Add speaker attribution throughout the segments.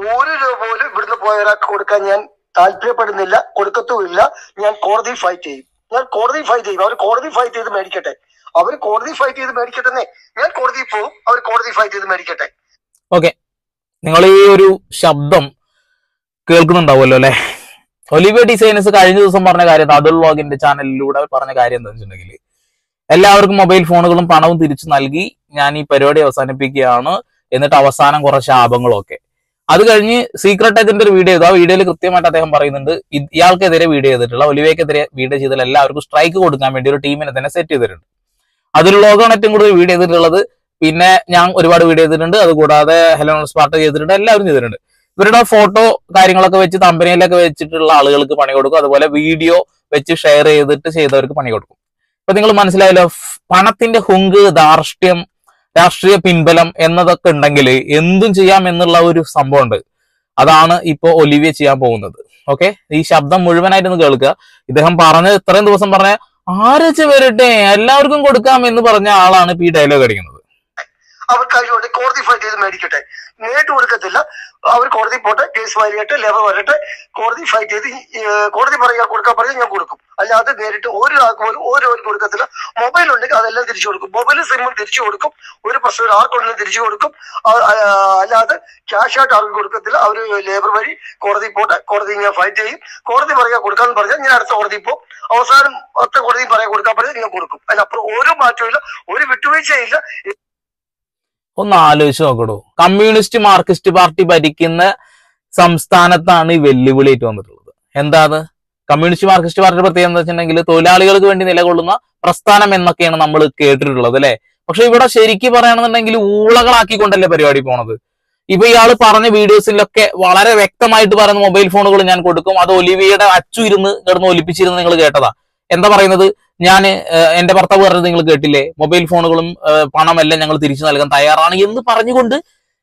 Speaker 1: 1 രൂപ പോലും ഇവിടുന്ന് പോയ ഒരാൾക്ക് കൊടുക്കാൻ ഞാൻ താല്പര്യപ്പെടുന്നില്ല, കൊടുക്കത്തുമില്ല. ഞാൻ കോടതി ഫൈറ്റ് ചെയ്യും. അവർ കോടതി ഫൈറ്റ് ചെയ്ത് മേടിക്കട്ടെ. ഞാൻ കോടതിയിൽ പോകും, അവർ കോടതി ഫൈറ്റ് ചെയ്ത് മേടിക്കട്ടെ.
Speaker 2: ഓക്കെ, നിങ്ങൾ ഈ ഒരു ശബ്ദം കേൾക്കുന്നുണ്ടാവുമല്ലോ അല്ലെ? ഒലിവിയ ഡിസൈനേഴ്സ് കഴിഞ്ഞ ദിവസം പറഞ്ഞ കാര്യം, അതുൽ വ്ളോഗിന്റെ ചാനലിലൂടെ പറഞ്ഞ കാര്യം എന്താ വെച്ചിട്ടുണ്ടെങ്കിൽ, എല്ലാവർക്കും മൊബൈൽ ഫോണുകളും പണവും തിരിച്ചു നൽകി ഞാൻ ഈ പരിപാടി അവസാനിപ്പിക്കുകയാണ്, എന്നിട്ട് അവസാനം കുറെ ശാപങ്ങളൊക്കെ. അത് കഴിഞ്ഞ് സീക്രട്ട് ഏജന്റ് ഒരു വീഡിയോ ചെയ്തു. ആ വീഡിയോയിൽ കൃത്യമായിട്ട് അദ്ദേഹം പറയുന്നുണ്ട്, ഇയാൾക്കെതിരെ വീഡിയോ ചെയ്തിട്ടുള്ള, ഒലിവിയക്കെതിരെ വീഡിയോ ചെയ്തിട്ടുള്ള എല്ലാവർക്കും സ്ട്രൈക്ക് കൊടുക്കാൻ വേണ്ടി ഒരു ടീമിനെ തന്നെ സെറ്റ് ചെയ്തിട്ടുണ്ട്. അതിൽ വ്ളോഗാണ് ഏറ്റവും കൂടുതൽ വീഡിയോ ചെയ്തിട്ടുള്ളത്. പിന്നെ ഞാൻ ഒരുപാട് വീഡിയോ ചെയ്തിട്ടുണ്ട്. അതുകൂടാതെ ഹെലോ സ്പാർട്ട ചെയ്തിട്ടുണ്ട്, എല്ലാവരും ചെയ്തിട്ടുണ്ട്. ഇവരുടെ ഫോട്ടോ കാര്യങ്ങളൊക്കെ വെച്ച് തമ്പനയിലൊക്കെ വെച്ചിട്ടുള്ള ആളുകൾക്ക് പണി കൊടുക്കും. അതുപോലെ വീഡിയോ വെച്ച് ഷെയർ ചെയ്തിട്ട് ചെയ്തവർക്ക് പണി കൊടുക്കും. ഇപ്പൊ നിങ്ങൾ മനസ്സിലായല്ലോ, പണത്തിന്റെ ഹുങ്ക്, ധാർഷ്ട്യം, രാഷ്ട്രീയ പിൻബലം എന്നതൊക്കെ ഉണ്ടെങ്കിൽ എന്തും ചെയ്യാം എന്നുള്ള ഒരു സംഭവം ഉണ്ട്. അതാണ് ഇപ്പൊ ഒലിവിയ ചെയ്യാൻ പോകുന്നത്. ഓക്കെ, ഈ ശബ്ദം മുഴുവനായിട്ടൊന്ന് കേൾക്കുക. ഇദ്ദേഹം പറഞ്ഞത് ഇത്രയും ദിവസം പറഞ്ഞ ആരച്ച് വരട്ടെ എല്ലാവർക്കും കൊടുക്കാം എന്ന് പറഞ്ഞ ആളാണ് ഇപ്പൊ ഈ ഡയലോഗ് അടിക്കുന്നത്.
Speaker 1: അവർ കഴിവുണ്ട്, കോടതി ഫൈറ്റ് ചെയ്ത് മേടിക്കട്ടെ. നേരിട്ട് കൊടുക്കത്തില്ല, അവർ കോടതി പോട്ടെ, കേസ് വരട്ടെ, ലേബർ വരട്ടെ, കോടതി ഫൈറ്റ് ചെയ്ത് കോടതി പറയുക കൊടുക്കാൻ പറഞ്ഞാൽ ഞാൻ കൊടുക്കും. അല്ലാതെ നേരിട്ട് ഒരാൾക്ക് പോലും കൊടുക്കത്തില്ല. മൊബൈൽ ഉണ്ടെങ്കിൽ അതെല്ലാം തിരിച്ചു കൊടുക്കും. മൊബൈലും സിമ്മും തിരിച്ചു കൊടുക്കും. ഒരു പ്രശ്നം ആർക്കുണ്ടെങ്കിലും തിരിച്ചു കൊടുക്കും. അല്ലാതെ ക്യാഷ് ആയിട്ട് ആർക്കും കൊടുക്കത്തില്ല. അവർ ലേബർ വഴി കോടതി പോട്ടെ, കോടതി ഞാൻ ഫൈറ്റ് ചെയ്യും. കോടതി പറയുക കൊടുക്കാന്ന് പറഞ്ഞാൽ ഞാൻ അടുത്ത കോടതി പോകും. അവസാനം ഒറ്റ കോടതി പറയാൻ കൊടുക്കാൻ പറഞ്ഞാൽ ഞാൻ കൊടുക്കും. അതിനപ്പുറം ഒരു മാറ്റവും ഇല്ല, ഒരു വിട്ടുവീഴ്ചയില്ല.
Speaker 2: ഒന്ന് ആലോചിച്ച് നോക്കണോ, കമ്മ്യൂണിസ്റ്റ് മാർക്സിസ്റ്റ് പാർട്ടി ഭരിക്കുന്ന സംസ്ഥാനത്താണ് ഈ വെല്ലുവിളിയായിട്ട് വന്നിട്ടുള്ളത്. എന്താണ് കമ്മ്യൂണിസ്റ്റ് മാർക്സിസ്റ്റ് പാർട്ടിയുടെ പ്രത്യേകത എന്ന് വെച്ചിട്ടുണ്ടെങ്കിൽ, തൊഴിലാളികൾക്ക് വേണ്ടി നിലകൊള്ളുന്ന പ്രസ്ഥാനം എന്നൊക്കെയാണ് നമ്മൾ കേട്ടിട്ടുള്ളത് അല്ലെ? പക്ഷെ ഇവിടെ ശരിക്കും പറയുകയാണെന്നുണ്ടെങ്കിൽ ഊളകളാക്കിക്കൊണ്ടല്ലേ പരിപാടി പോണത്. ഇപ്പൊ ഇയാള് പറഞ്ഞ വീഡിയോസിലൊക്കെ വളരെ വ്യക്തമായിട്ട് പറയുന്ന മൊബൈൽ ഫോണുകൾ ഞാൻ കൊടുക്കും. അത് ഒലിവിയയുടെ അച്ചു ഇരുന്ന് കിടന്ന് ഒലിപ്പിച്ചിരുന്ന് നിങ്ങൾ കേട്ടതാ. എന്താ പറയുന്നത്? ഞാൻ എന്റെ ഭർത്താവ് പറഞ്ഞത് നിങ്ങൾ കേട്ടില്ലേ? മൊബൈൽ ഫോണുകളും പണമെല്ലാം ഞങ്ങൾ തിരിച്ചു നൽകാൻ തയ്യാറാണ് എന്ന് പറഞ്ഞുകൊണ്ട്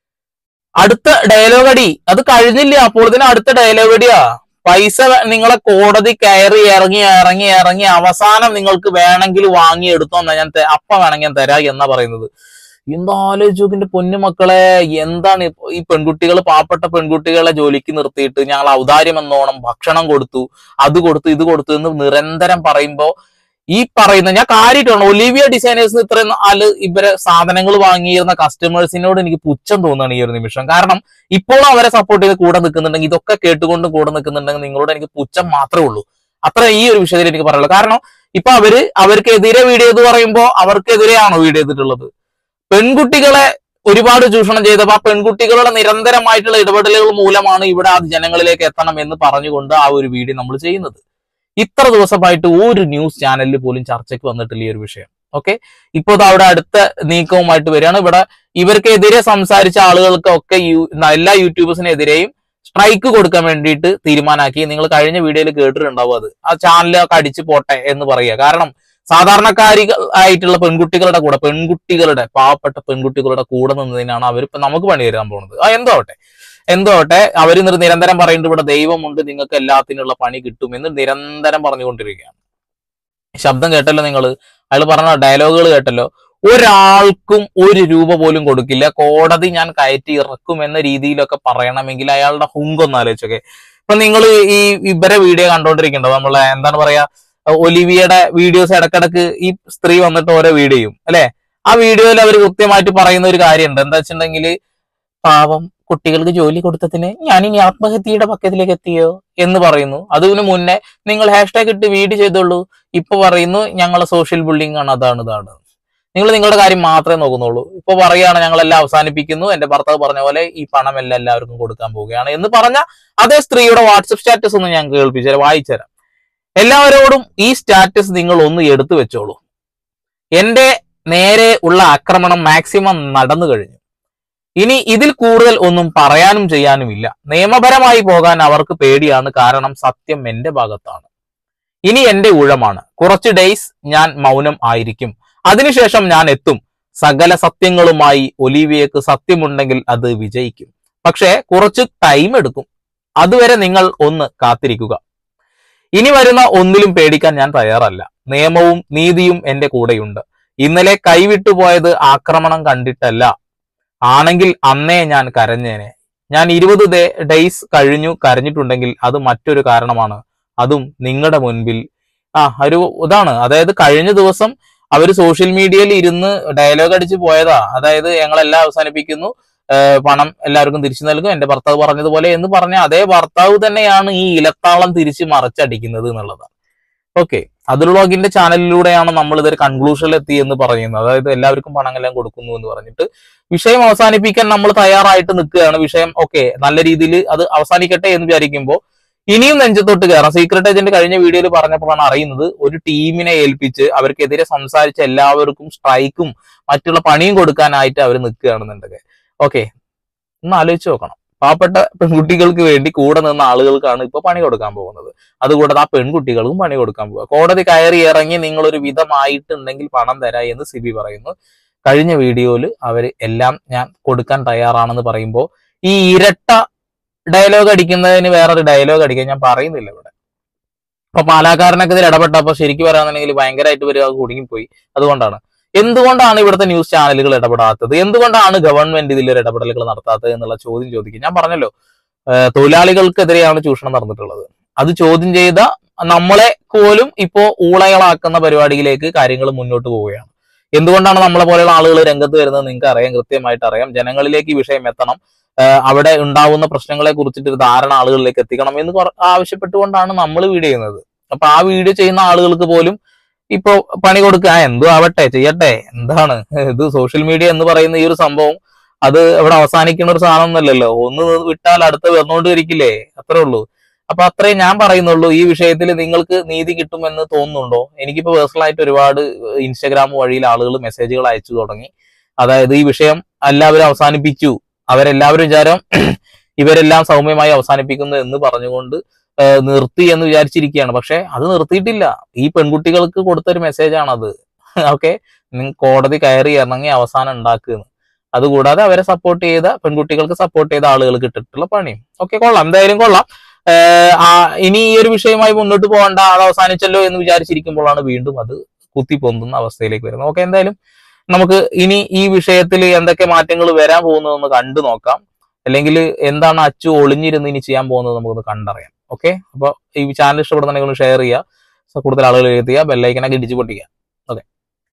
Speaker 2: അടുത്ത ഡയലോഗ് അടി. അത് കഴിഞ്ഞില്ല, അപ്പോൾ തന്നെ അടുത്ത ഡയലോഗ് അടിയാ. പൈസ നിങ്ങളെ കോടതി കയറി ഇറങ്ങി അവസാനം നിങ്ങൾക്ക് വേണമെങ്കിൽ വാങ്ങിയെടുത്തോ, ഞാൻ അപ്പ വേണമെങ്കിൽ ഞാൻ തരാ എന്നാ പറയുന്നത്. എന്താ ആലോചിച്ചു ഇതിന്റെ പൊന്നുമക്കളെ. എന്താണ് ഈ പെൺകുട്ടികൾ, പാവപ്പെട്ട പെൺകുട്ടികളെ ജോലിക്ക് നിർത്തിയിട്ട് ഞങ്ങൾ ഔദാര്യം എന്നോണം ഭക്ഷണം കൊടുത്തു, അത് കൊടുത്തു, ഇത് കൊടുത്തു എന്ന് നിരന്തരം പറയുമ്പോ ഈ പറയുന്ന, ഞാൻ കാര്യമായിട്ടാണ് ഒലിവിയ ഡിസൈനേഴ്സിന് ഇത്രയും ഇവരെ സാധനങ്ങൾ വാങ്ങിയിരുന്ന കസ്റ്റമേഴ്സിനോട് എനിക്ക് പുച്ഛം തോന്നുകയാണ് ഈ ഒരു നിമിഷം. കാരണം ഇപ്പോഴും അവരെ സപ്പോർട്ട് ചെയ്ത് കൂടെ നിൽക്കുന്നുണ്ടെങ്കിൽ, ഇതൊക്കെ കേട്ടുകൊണ്ട് കൂടെ നിൽക്കുന്നുണ്ടെങ്കിൽ നിങ്ങളോട് എനിക്ക് പുച്ഛം മാത്രമേ ഉള്ളൂ. അത്ര ഈ ഒരു വിഷയത്തിൽ എനിക്ക് പറയുള്ളൂ. കാരണം ഇപ്പൊ അവർക്കെതിരെ വീഡിയോ എന്ന് പറയുമ്പോൾ അവർക്കെതിരെയാണോ വീഡിയോ ചെയ്തിട്ടുള്ളത്? പെൺകുട്ടികളെ ഒരുപാട് ചൂഷണം ചെയ്തപ്പോൾ ആ പെൺകുട്ടികളുടെ നിരന്തരമായിട്ടുള്ള ഇടപെടലുകൾ മൂലമാണ് ഇവിടെ അത് ജനങ്ങളിലേക്ക് എത്തണം എന്ന് പറഞ്ഞുകൊണ്ട് ആ ഒരു വീഡിയോ നമ്മൾ ചെയ്യുന്നത്. ഇത്ര ദിവസമായിട്ട് ഒരു ന്യൂസ് ചാനലിൽ പോലും ചർച്ചയ്ക്ക് വന്നിട്ടില്ല ഈ ഒരു വിഷയം. ഓക്കെ, ഇപ്പോൾ അവിടെ അടുത്ത നീക്കവുമായിട്ട് വരികയാണ്. ഇവിടെ ഇവർക്കെതിരെ സംസാരിച്ച ആളുകൾക്കൊക്കെ എല്ലാ യൂട്യൂബേഴ്സിനെതിരെയും സ്ട്രൈക്ക് കൊടുക്കാൻ വേണ്ടിയിട്ട് തീരുമാനമാക്കി. നിങ്ങൾ കഴിഞ്ഞ വീഡിയോയിൽ കേട്ടിട്ടുണ്ടാവും. അത് ആ ചാനലൊക്കെ അടിച്ചു പോട്ടെ എന്ന് പറയുക. കാരണം സാധാരണക്കാരികളായിട്ടുള്ള പെൺകുട്ടികളുടെ കൂടെ, പാവപ്പെട്ട പെൺകുട്ടികളുടെ കൂടെ നിന്നതിനാണ് അവരിപ്പോ നമുക്ക് പണി തരാൻ പോകുന്നത്. എന്തോട്ടെ അവര് നിരന്തരം പറയുന്നുണ്ട് ഇവിടെ ദൈവമുണ്ട്, നിങ്ങൾക്ക് എല്ലാത്തിനുള്ള പണി കിട്ടും എന്ന് നിരന്തരം പറഞ്ഞുകൊണ്ടിരിക്കുകയാണ്. ശബ്ദം കേട്ടല്ലോ നിങ്ങൾ, അയാൾ പറഞ്ഞ ഡയലോഗുകൾ കേട്ടല്ലോ. ഒരാൾക്കും 1 രൂപ പോലും കൊടുക്കില്ല, കോടതി ഞാൻ കയറ്റി ഇറക്കും എന്ന രീതിയിലൊക്കെ പറയണമെങ്കിൽ അയാളുടെ ഹുങ്കൊന്ന് ആലോചിച്ചൊക്കെ. ഇപ്പൊ നിങ്ങൾ ഇവരെ വീഡിയോ കണ്ടോണ്ടിരിക്കണ്ടോ? നമ്മളെ എന്താണ് പറയാ, ഒലിവിയയുടെ വീഡിയോസ് ഇടക്കിടക്ക് ഈ സ്ത്രീ വന്നിട്ട് ഓരോ വീഡിയോയും അല്ലെ? ആ വീഡിയോയിൽ അവർ കൃത്യമായിട്ട് പറയുന്ന ഒരു കാര്യമുണ്ട്. എന്താ വെച്ചിട്ടുണ്ടെങ്കിൽ, പാവം കുട്ടികൾക്ക് ജോലി കൊടുത്തതിന് ഞാനിനി ആത്മഹത്യയുടെ പക്കത്തിലേക്ക് എത്തിയോ എന്ന് പറയുന്നു. അതിന് മുന്നേ നിങ്ങൾ ഹാഷ്ടാഗ് ഇട്ട് വീഡിയോ ചെയ്തോളൂ. ഇപ്പൊ പറയുന്നു ഞങ്ങളെ സോഷ്യൽ ബുള്ളിങ് ആണ്, അതാണ്. നിങ്ങൾ നിങ്ങളുടെ കാര്യം മാത്രമേ നോക്കുന്നുള്ളൂ. ഇപ്പൊ പറയുകയാണ് ഞങ്ങളെല്ലാം അവസാനിപ്പിക്കുന്നു, എന്റെ ഭർത്താവ് പറഞ്ഞ പോലെ ഈ പണമെല്ലാം എല്ലാവർക്കും കൊടുക്കാൻ പോവുകയാണ് എന്ന് പറഞ്ഞ അതേ സ്ത്രീയുടെ വാട്സപ്പ് സ്റ്റാറ്റസ് ഒന്ന് ഞാൻ വായിച്ചുതരാം. എല്ലാവരോടും ഈ സ്റ്റാറ്റസ് നിങ്ങൾ ഒന്ന് എടുത്തു വെച്ചോളൂ. എന്റെ നേരെ ഉള്ള ആക്രമണം മാക്സിമം നടന്നു കഴിഞ്ഞു. ഇനി ഇതിൽ കൂടുതൽ ഒന്നും പറയാനും ചെയ്യാനുമില്ല. നിയമപരമായി പോകാൻ അവർക്ക് പേടിയാണ്, കാരണം സത്യം എന്റെ ഭാഗത്താണ്. ഇനി എന്റെ ഊഴമാണ്. കുറച്ച് ഡേയ്സ് ഞാൻ മൗനം ആയിരിക്കും, അതിനുശേഷം ഞാൻ എത്തും. സകല സത്യങ്ങളുമായി. ഒലിവിയക്ക് സത്യമുണ്ടെങ്കിൽ അത് വിജയിക്കും, പക്ഷെ കുറച്ച് ടൈം എടുക്കും. അതുവരെ നിങ്ങൾ ഒന്ന് കാത്തിരിക്കുക. ഇനി വരുന്ന ഒന്നിലും പേടിക്കാൻ ഞാൻ തയ്യാറല്ല. നിയമവും നീതിയും എന്റെ കൂടെയുണ്ട്. ഇന്നലെ കൈവിട്ടുപോയത് ആക്രമണം കണ്ടിട്ടല്ല, ആണെങ്കിൽ അന്നേ ഞാൻ കരഞ്ഞേനെ. ഞാൻ 20 ഡേയ്സ് കഴിഞ്ഞു കരഞ്ഞിട്ടുണ്ടെങ്കിൽ അത് മറ്റൊരു കാരണമാണ്. അതും നിങ്ങളുടെ മുൻപിൽ ഒരു ഇതാണ്. അതായത് കഴിഞ്ഞ ദിവസം അവര് സോഷ്യൽ മീഡിയയിൽ ഇരുന്ന് ഡയലോഗ് അടിച്ച് പോയതാ. അതായത് ഞങ്ങളെല്ലാം അവസാനിപ്പിക്കുന്നു, പണം എല്ലാവർക്കും തിരിച്ചു നൽകും, എന്റെ ഭർത്താവ് പറഞ്ഞതുപോലെ എന്ന് പറഞ്ഞ അതേ ഭർത്താവ് തന്നെയാണ് ഈ ഇലത്താളം തിരിച്ച് മറച്ചടിക്കുന്നത് എന്നുള്ളതാണ്. ഓക്കെ, അതുൽ വ്ളോഗിന്റെ ചാനലിലൂടെയാണ് നമ്മൾ ഇതൊരു കൺക്ലൂഷനിൽ എത്തി എന്ന് പറയുന്നത്. അതായത് എല്ലാവർക്കും പണം എല്ലാം കൊടുക്കുന്നു എന്ന് പറഞ്ഞിട്ട് വിഷയം അവസാനിപ്പിക്കാൻ നമ്മൾ തയ്യാറായിട്ട് നിൽക്കുകയാണ്. വിഷയം ഓക്കെ, നല്ല രീതിയിൽ അത് അവസാനിക്കട്ടെ എന്ന് വിചാരിക്കുമ്പോൾ ഇനിയും നെഞ്ചത്തോട്ട് കയറാം. സീക്രട്ട് ഏജന്റ് കഴിഞ്ഞ വീഡിയോയിൽ പറഞ്ഞപ്പോഴാണ് അറിയുന്നത് ഒരു ടീമിനെ ഏൽപ്പിച്ച് അവർക്കെതിരെ സംസാരിച്ച എല്ലാവർക്കും സ്ട്രൈക്കും മറ്റുള്ള പണിയും കൊടുക്കാനായിട്ട് അവർ നിൽക്കുകയാണെന്നുണ്ടെങ്കിൽ ഓക്കെ, ഒന്ന് ആലോചിച്ച് നോക്കണം. പാവപ്പെട്ട പെൺകുട്ടികൾക്ക് വേണ്ടി കൂടെ നിന്ന ആളുകൾക്കാണ് ഇപ്പൊ പണി കൊടുക്കാൻ പോകുന്നത്. അതുകൂടാതെ ആ പെൺകുട്ടികൾക്കും പണി കൊടുക്കാൻ പോകുക. കോടതി കയറി ഇറങ്ങി നിങ്ങളൊരു വിധമായിട്ടുണ്ടെങ്കിൽ പണം തരാ എന്ന് സിബി പറയുന്നു. കഴിഞ്ഞ വീഡിയോയിൽ അവര് എല്ലാം ഞാൻ കൊടുക്കാൻ തയ്യാറാണെന്ന് പറയുമ്പോൾ ഈ ഇരട്ട ഡയലോഗ് അടിക്കുന്നതിന് വേറൊരു ഡയലോഗ് അടിക്കാൻ ഞാൻ പറയുന്നില്ല ഇവിടെ. അപ്പൊ പാലാക്കാരനൊക്കെ ഇതിൽ ഇടപെട്ടപ്പോ ശരിക്കും പറയാന്നുണ്ടെങ്കിൽ ഭയങ്കരമായിട്ട് വരിക കുടുങ്ങിപ്പോയി. അതുകൊണ്ടാണ് എന്തുകൊണ്ടാണ് ഇവിടുത്തെ ന്യൂസ് ചാനലുകൾ ഇടപെടാത്തത്, എന്തുകൊണ്ടാണ് ഗവൺമെന്റ് ഇതിലൊരു ഇടപെടലുകൾ നടത്താത്തത് എന്നുള്ള ചോദ്യം ചോദിക്കും. ഞാൻ പറഞ്ഞല്ലോ, തൊഴിലാളികൾക്കെതിരെയാണ് ചൂഷണം നടന്നിട്ടുള്ളത്. അത് ചോദ്യം ചെയ്ത നമ്മളെ പോലും ഇപ്പോ ഊളകളാക്കുന്ന പരിപാടിയിലേക്ക് കാര്യങ്ങൾ മുന്നോട്ട് പോവുകയാണ്. എന്തുകൊണ്ടാണ് നമ്മളെ പോലെയുള്ള ആളുകൾ രംഗത്ത് വരുന്നത് നിങ്ങൾക്ക് അറിയാം, കൃത്യമായിട്ട് അറിയാം. ജനങ്ങളിലേക്ക് ഈ വിഷയം എത്തണം, അവിടെ ഉണ്ടാവുന്ന പ്രശ്നങ്ങളെ കുറിച്ചിട്ട് ഒരു ധാരണ ആളുകളിലേക്ക് എത്തിക്കണം എന്ന് ആവശ്യപ്പെട്ടുകൊണ്ടാണ് നമ്മൾ വീഡിയോ ചെയ്യുന്നത്. അപ്പൊ ആ വീഡിയോ ചെയ്യുന്ന ആളുകൾക്ക് പോലും ഇപ്പൊ പണി കൊടുക്കുക, എന്തോ ആവട്ടെ ചെയ്യട്ടെ, എന്താണ് ഇത് സോഷ്യൽ മീഡിയ എന്ന് പറയുന്ന ഈ ഒരു സംഭവം അത് ഇവിടെ അവസാനിക്കുന്ന ഒരു സാധനം ഒന്നല്ലല്ലോ. ഒന്ന് വിട്ടാൽ അടുത്ത് വന്നുകൊണ്ടിരിക്കില്ലേ, അത്രേ ഉള്ളൂ. അപ്പൊ അത്രേ ഞാൻ പറയുന്നുള്ളൂ. ഈ വിഷയത്തിൽ നിങ്ങൾക്ക് നീതി കിട്ടുമെന്ന് തോന്നുന്നുണ്ടോ? എനിക്കിപ്പോ പേഴ്സണലായിട്ട് ഒരുപാട് ഇൻസ്റ്റാഗ്രാം വഴിയിൽ ആളുകൾ മെസ്സേജുകൾ അയച്ചു തുടങ്ങി. അതായത് ഈ വിഷയം എല്ലാവരും അവസാനിപ്പിച്ചു, അവരെല്ലാവരും വിചാരം ഇവരെല്ലാം സൗമ്യമായി അവസാനിപ്പിക്കുന്നു എന്ന് പറഞ്ഞുകൊണ്ട് നിർത്തി എന്ന് വിചാരിച്ചിരിക്കുകയാണ്. പക്ഷെ അത് നിർത്തിയിട്ടില്ല. ഈ പെൺകുട്ടികൾക്ക് കൊടുത്തൊരു മെസ്സേജാണത്. ഓക്കെ, കോടതി കയറി ഇറങ്ങി അവസാനം ഉണ്ടാക്കുന്നു. അതുകൂടാതെ അവരെ സപ്പോർട്ട് ചെയ്ത പെൺകുട്ടികൾക്ക് സപ്പോർട്ട് ചെയ്ത ആളുകൾക്ക് ഇട്ടിട്ടുള്ള പണിയും ഓക്കെ, കൊള്ളാം, എന്തായാലും കൊള്ളാം. ഇനി ഈ ഒരു വിഷയമായി മുന്നോട്ട് പോകണ്ട, അത് അവസാനിച്ചല്ലോ എന്ന് വിചാരിച്ചിരിക്കുമ്പോഴാണ് വീണ്ടും അത് കുത്തിപ്പൊന്തുന്ന അവസ്ഥയിലേക്ക് വരുന്നത്. ഓക്കെ, എന്തായാലും നമുക്ക് ഇനി ഈ വിഷയത്തിൽ എന്തൊക്കെ മാറ്റങ്ങൾ വരാൻ പോകുന്നതെന്ന് കണ്ടു നോക്കാം. അല്ലെങ്കിൽ എന്താണ് അച്ചു ഒളിഞ്ഞിരുന്ന് ഇനി ചെയ്യാൻ പോകുന്നത് നമുക്കൊന്ന് കണ്ടറിയാം. ഓക്കെ, അപ്പൊ ഈ ചാനൽ ഇഷ്ടപ്പെടുന്നുണ്ടെങ്കിൽ ഒന്ന് ഷെയർ ചെയ്യുക, കൂടുതൽ ആളുകൾ എഴുതുക, ബെല്ലൈക്കനൊക്കെ ഇടിച്ചു പൊട്ടിക്കുക.